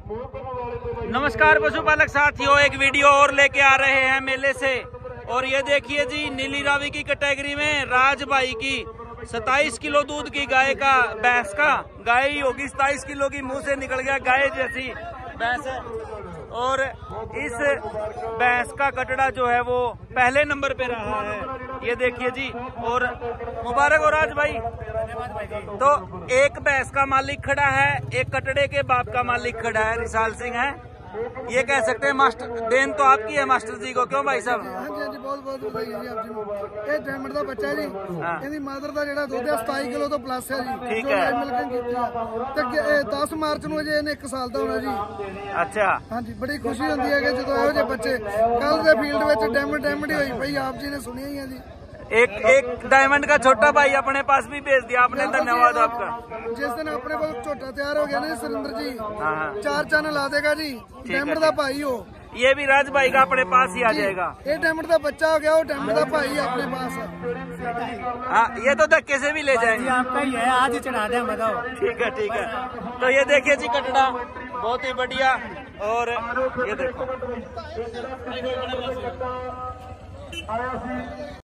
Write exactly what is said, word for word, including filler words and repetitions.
नमस्कार पशुपालक साथियों, एक वीडियो और लेके आ रहे हैं मेले से। और ये देखिए जी, नीली रावी की कैटेगरी में राज भाई की सत्ताईस किलो दूध की गाय का भैंस का गाय ही होगी, सत्ताईस किलो की मुंह से निकल गया गाय जैसी भैंस है। और इस भैंस का कटड़ा जो है वो पहले नंबर पे रहा है, ये देखिए जी। और मुबारक हो राज भाई। तो एक भैंस का मालिक खड़ा है, एक कटड़े के बाप का मालिक खड़ा है, रिसाल सिंह है। ये कह सकते हैं मास्टर देन तो आपकी है मास्टर जी को, क्यों भाई साहब? हाँ जी हाँ जी, बहुत बहुत बधाई है जी आप जी। ये डायमंड का बच्चा है जी, ਇਹਦੀ ਮਦਰ ਦਾ ਜਿਹੜਾ ਦੁੱਧ ਹੈ सताई ਕਿਲੋ ਤੋਂ ਪਲੱਸ ਹੈ ਜੀ। ठीक है। ਮਿਲਕਿੰਗ ਕੀਤੀ ਆ ਤੇ ਇਹ ਦਸ ਮਾਰਚ ਨੂੰ ਅਜੇ ਇਹਨੇ ਇੱਕ ਸਾਲ ਦਾ ਹੋਣਾ ਜੀ। अच्छा हाँ जी, बड़ी खुशी होती है कि ਜਦੋਂ ਇਹੋ ਜਿਹੇ ਬੱਚੇ ਕੱਲ ਦੇ ਫੀਲਡ ਵਿੱਚ ਡਾਇਮੰਡ ਡਾਇਮੰਡ ਹੀ ਹੋਈ ਪਈ, ਆਪ जी ने सुनिया ही है जी। एक एक डायमंड का छोटा भाई अपने पास भी भेज दिया आपने, धन्यवाद आपका। जिस दिन अपने को छोटा तैयार हो गया ना सुरेंद्र जी, हाँ हाँ, चार चैनल ला देगा जी। डायमंड का भाई हो, ये भी राज भाई का अपने पास ही आ जाएगा। ये डायमंड का बच्चा हो गया, वो डायमंड का भाई अपने पास है। हाँ, ये तो धक्के से भी ले जाएंगे। आपका ही है, आज ही चढ़ा दे बताओ। ठीक है ठीक है। तो ये देखिए जी कटड़ा बहुत ही बढ़िया। और ये देखो